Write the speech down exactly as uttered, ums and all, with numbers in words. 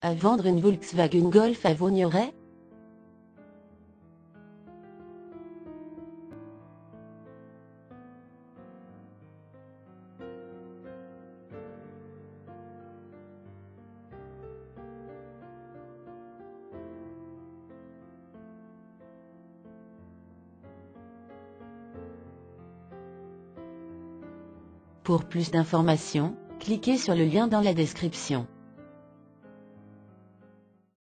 À vendre une Volkswagen Golf à Vaugneray? Pour plus d'informations, cliquez sur le lien dans la description.